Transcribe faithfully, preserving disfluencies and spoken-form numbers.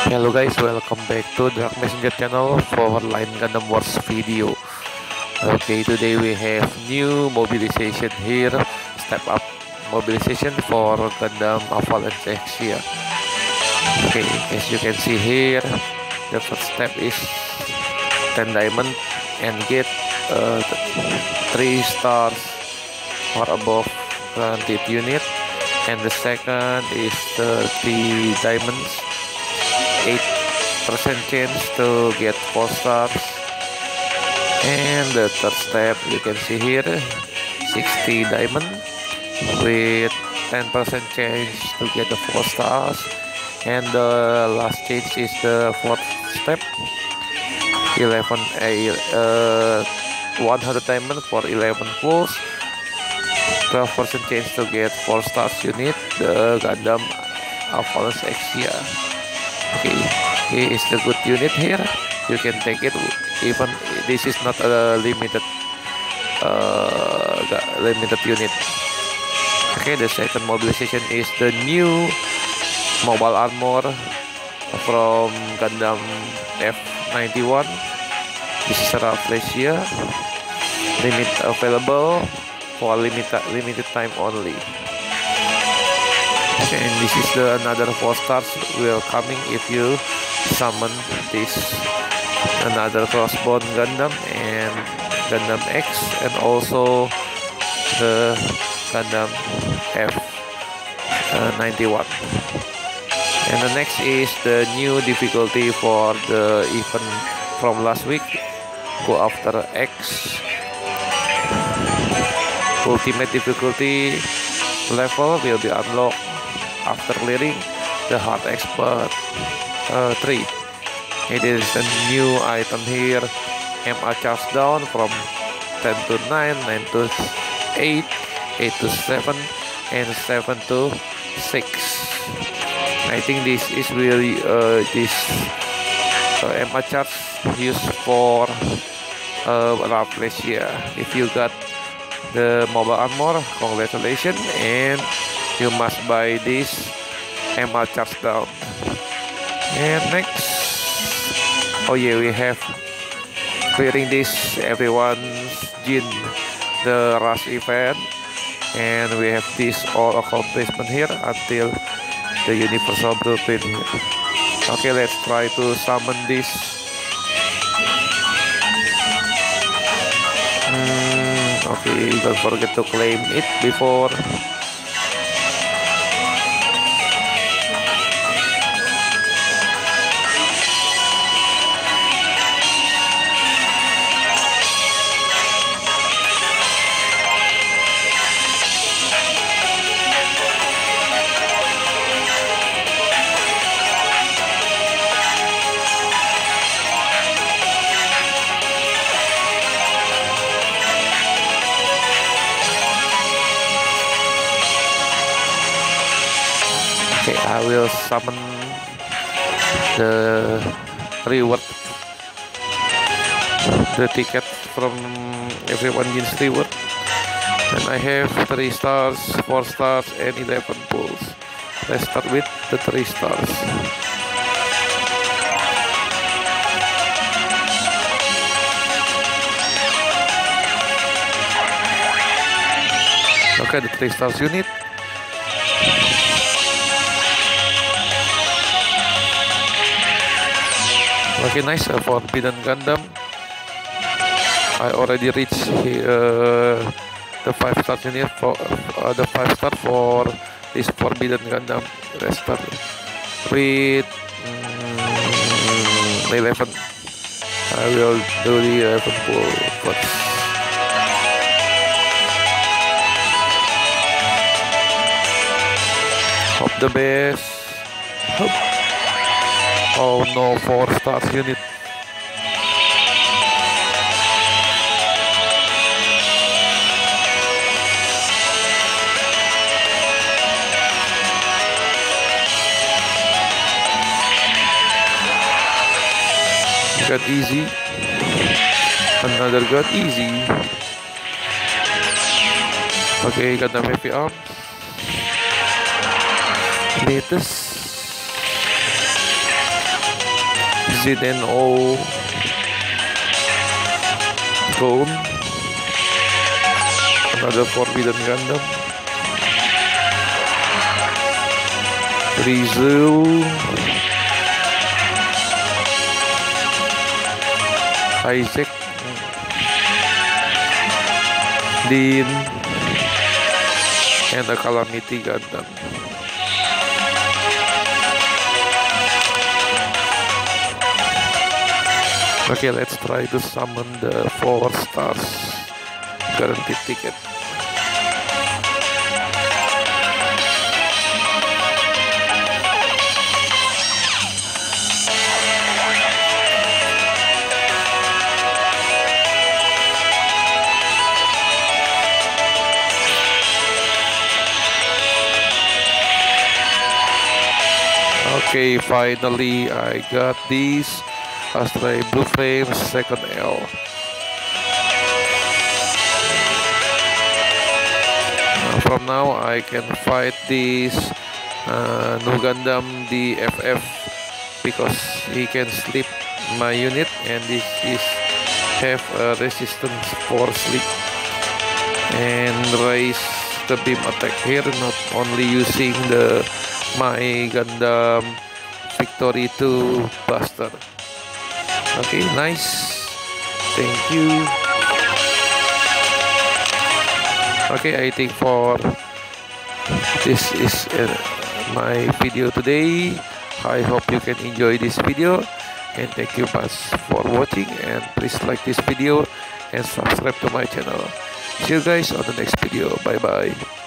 Hello guys, welcome back to Dark Messenger channel for Line Gundam Wars video. Okay, today we have new mobilization here. Step up mobilization for Gundam Avalanche X here. Okay, as you can see here, the first step is ten diamond and get uh, three stars or above granted unit, and the second is thirty diamonds, eight percent chance to get four stars, and the third step you can see here, sixty diamond with ten percent chance to get the four stars, and the last change is the fourth step, eleven a uh, one hundred diamond for eleven pulls, twelve percent chance to get four stars unit, the Gundam Avalanche X here. Okay, here is the good unit here. You can take it, even this is not a limited uh, limited unit. Okay, the second mobilization is the new mobile armor from Gundam F ninety-one. This is a flash here, limit available for limited limited time only. And this is the another four stars will coming if you summon this another crossbone Gundam and Gundam X, and also the Gundam F ninety-one. And the next is the new difficulty for the event from last week. Go after X. Ultimate difficulty level will be unlocked after clearing the Hard Expert uh, three. It is a new item here. M A charge down from ten to nine, nine to eight, eight to seven, and seven to six. I think this is really uh, this uh, M A charge used for uh, Raffles here. If you got the mobile armor, congratulations, and you must buy this M A charge down. And next, oh yeah, we have clearing this everyone's GINN, the rush event, and we have this all accomplishment here until the universal blueprint here. Okay, let's try to summon this. Hmm, okay, don't forget to claim it before. Okay, I will summon the reward, the ticket from everyone GINN's reward, and I have three stars, four stars, and eleven pulls. Let's start with the three stars. Okay, the three stars unit. Okay, nice uh, Forbidden Gundam. I already reached uh, the five star unit for uh, the five star for this Forbidden Gundam. Let's start with mm, eleven. I will do the eleven pull first. Hope the best. Hope. Oh no, four stars unit. Got easy. Another got easy. Okay, got the heavy arms. Latest. Z N O Drone, another Forbidden Gundam, Rizal, Isaac, Dean, and a Calamity Gundam. Okay, let's try to summon the four stars guaranteed ticket. Okay, finally I got these Astray Blue Flames second L. Uh, from now I can fight this uh, new Gundam D F F because he can sleep my unit, and this is have a resistance for sleep and raise the beam attack here, not only using the my Gundam Victory two Buster. Okay, nice. Thank you. Okay, I think for this is uh, my video today. I hope you can enjoy this video, and thank you much for watching, and please like this video and subscribe to my channel. See you guys on the next video. Bye bye.